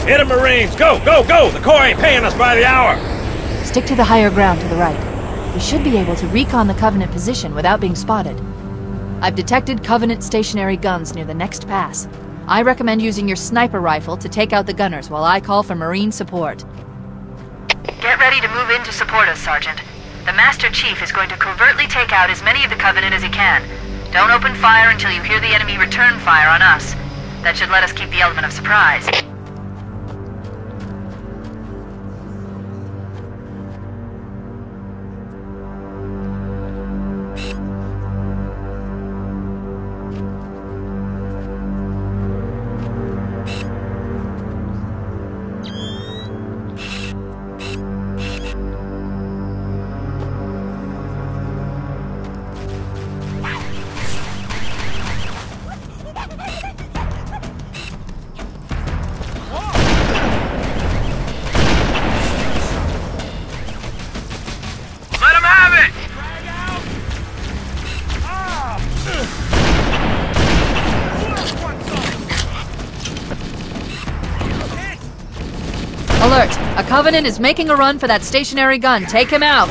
Hit 'em, Marines! Go, go, go! The Corps ain't paying us by the hour! Stick to the higher ground to the right. We should be able to recon the Covenant position without being spotted. I've detected Covenant stationary guns near the next pass. I recommend using your sniper rifle to take out the gunners while I call for Marine support. Get ready to move in to support us, Sergeant. The Master Chief is going to covertly take out as many of the Covenant as he can. Don't open fire until you hear the enemy return fire on us. That should let us keep the element of surprise. Alert! A Covenant is making a run for that stationary gun. Take him out!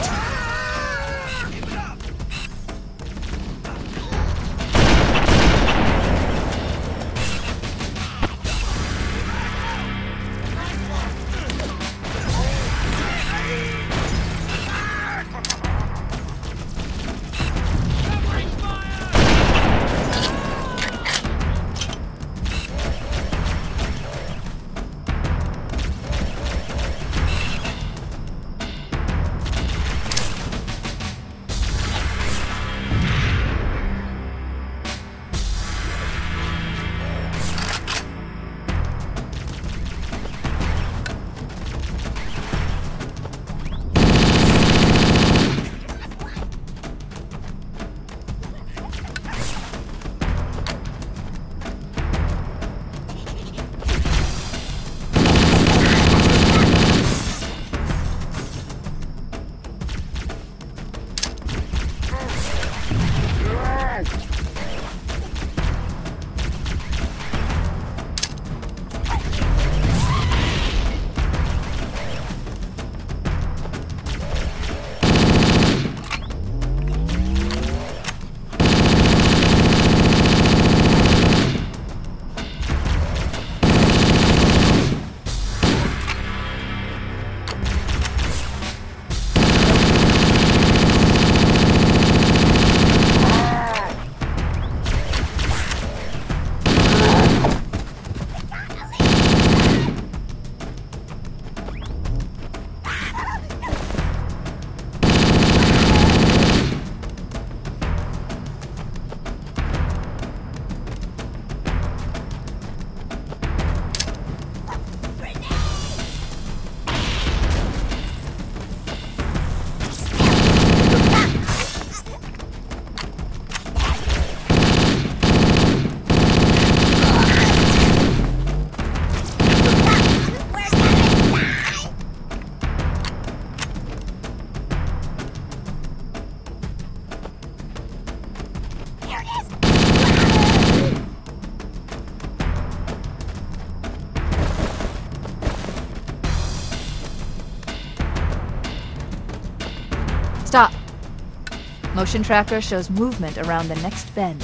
Stop. Motion tracker shows movement around the next bend.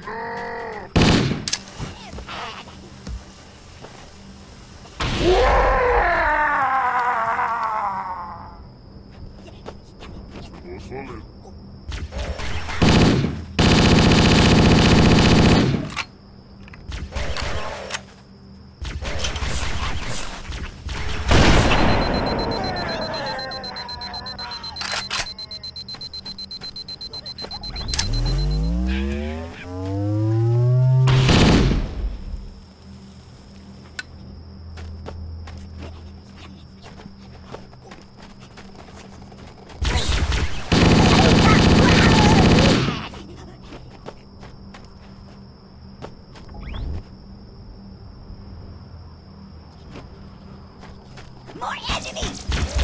More enemies!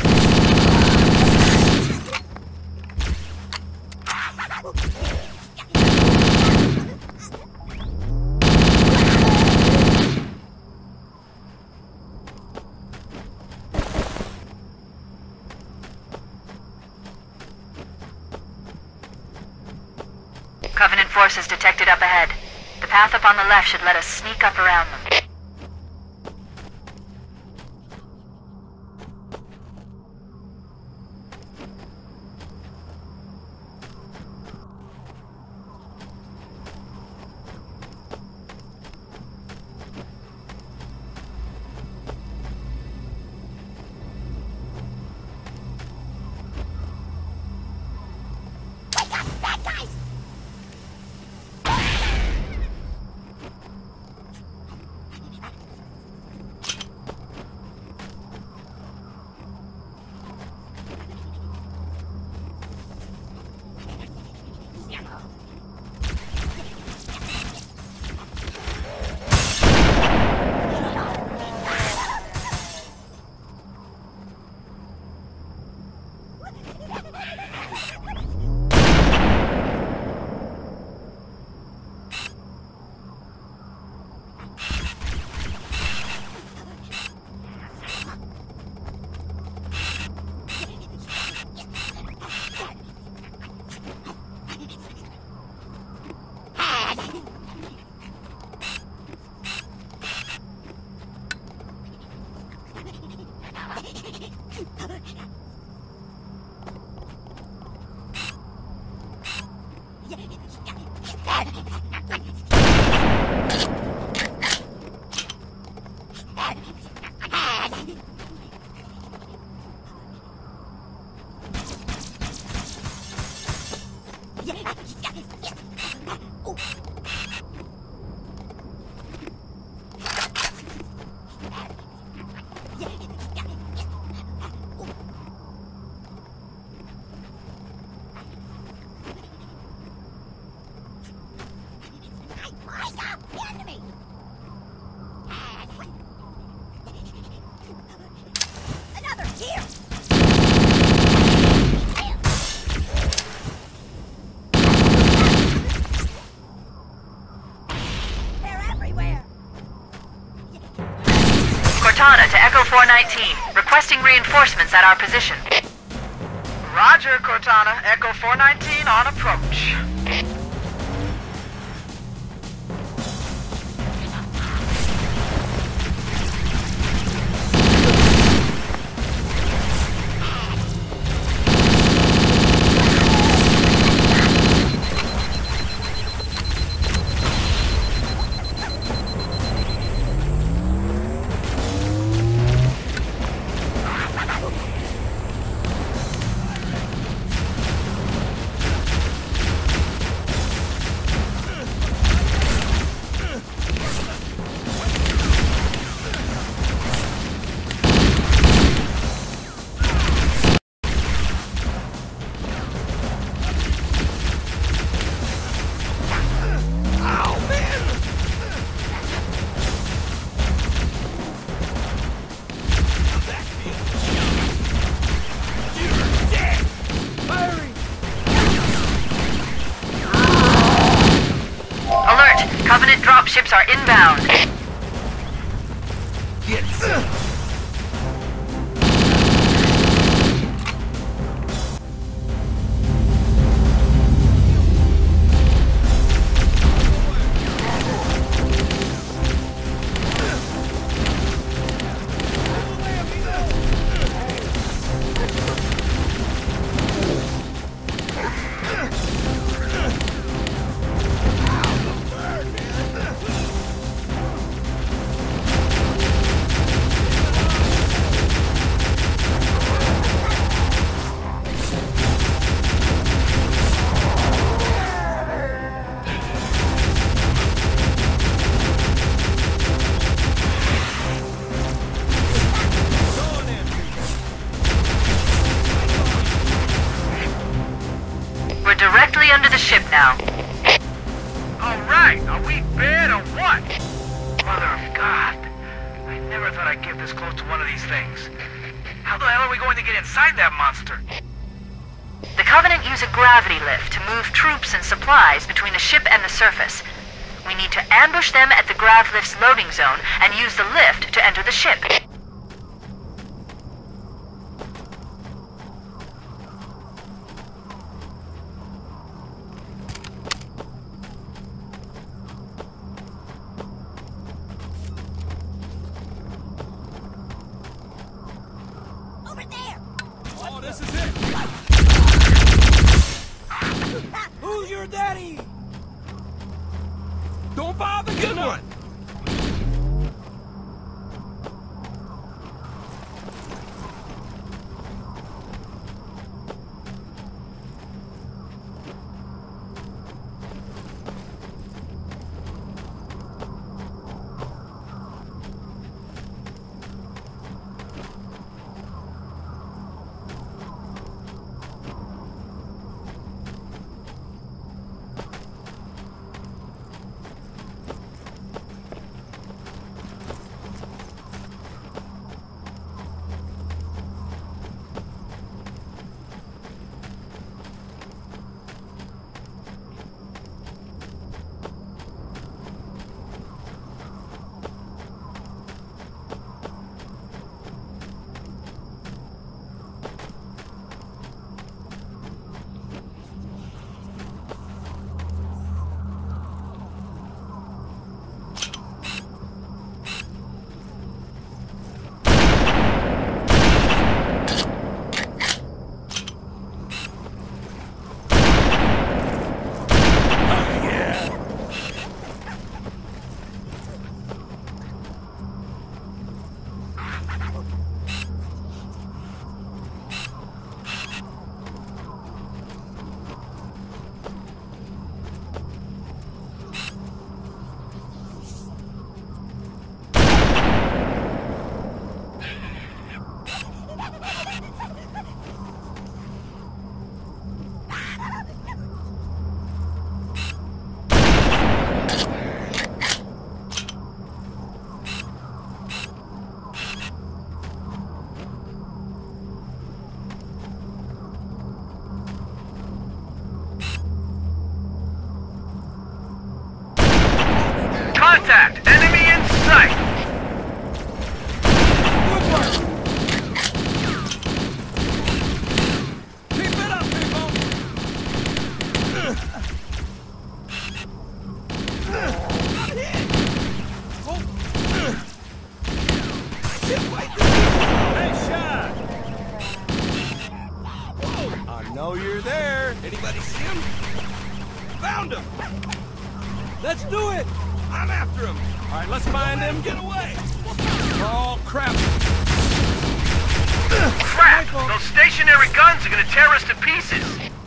Covenant forces detected up ahead. The path up on the left should let us sneak up around them. Bad guys! Another here! They're everywhere! Cortana to Echo 419, requesting reinforcements at our position. Roger, Cortana. Echo 419 on approach. Covenant dropships are inbound. Alright, are we bad or what? Mother of God. I never thought I'd get this close to one of these things. How the hell are we going to get inside that monster? The Covenant use a gravity lift to move troops and supplies between the ship and the surface. We need to ambush them at the grav lift's loading zone and use the lift to enter the ship. Over there! Oh, this is it! Who's your daddy? Don't fire the good one! Contact! Enemy in sight! Good work! Keep it up, people! Nice shot! I know you're there. Anybody see him? Found him! Let's do it! I'm after him! Alright, let's find him, get away! Oh, crap! Crap! Those stationary guns are gonna tear us to pieces!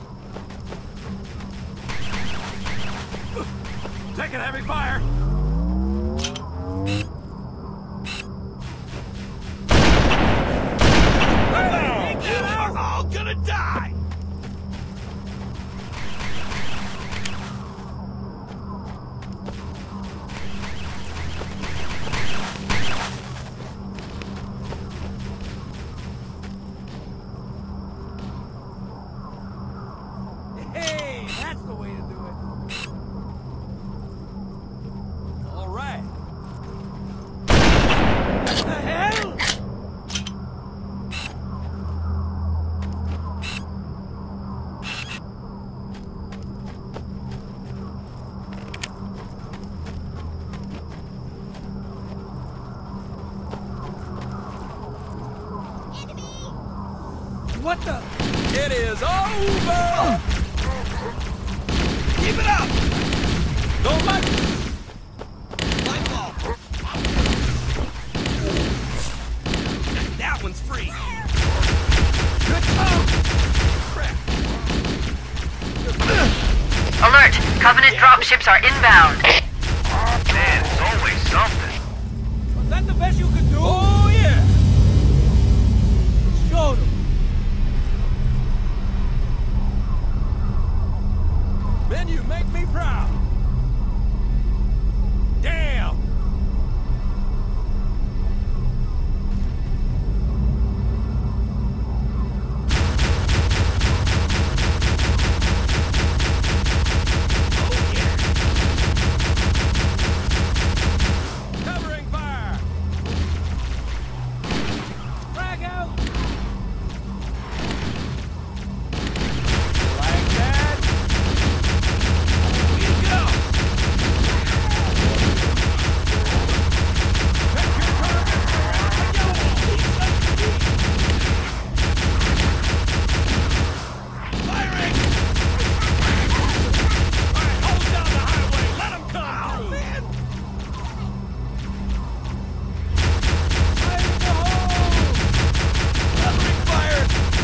Taking heavy fire! We're all gonna die! Hey, that's the way to do it. All right. What the hell? What the? It is over! Keep it up! Don't let light ball. That one's free. Good call. Crap. Alert! Covenant dropships are inbound. Man, it's always something. Was that the best you could do? Oh, yeah! Show them. Men, you make Make me proud. Damn! Covering fire! Frag out! Like that? We go! Check your target wherever you go! Firing! Alright, hold down the highway! Let them come through! Man. Fire in the hole! Covering fire!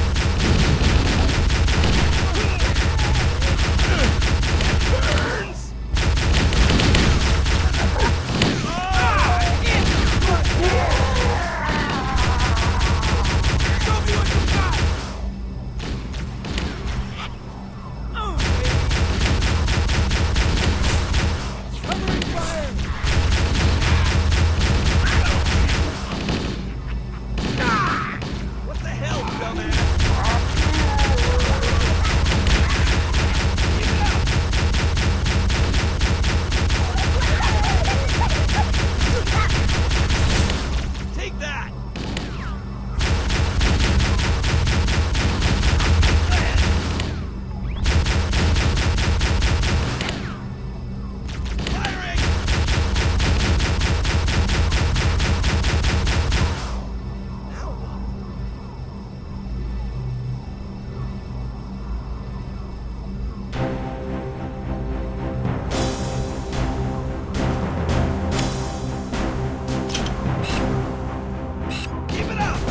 Burns! Show me what you got! Covering fire! What the hell, dumbass? Take that! Firing! Now what? Keep it up!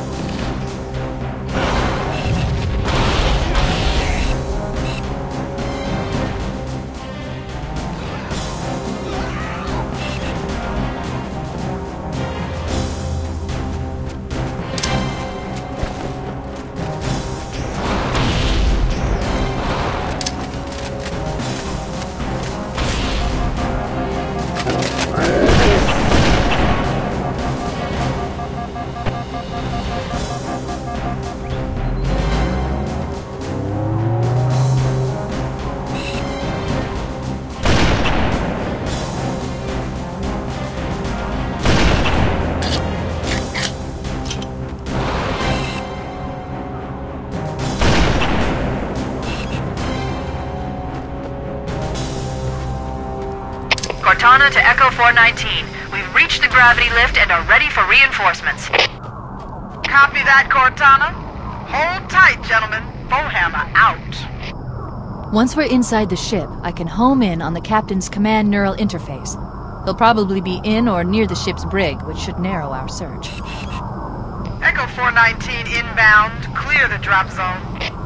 Cortana to Echo 419. We've reached the gravity lift and are ready for reinforcements. Copy that, Cortana. Hold tight, gentlemen. Bowhammer out. Once we're inside the ship, I can home in on the captain's command neural interface. He'll probably be in or near the ship's brig, which should narrow our search. Echo 419 inbound. Clear the drop zone.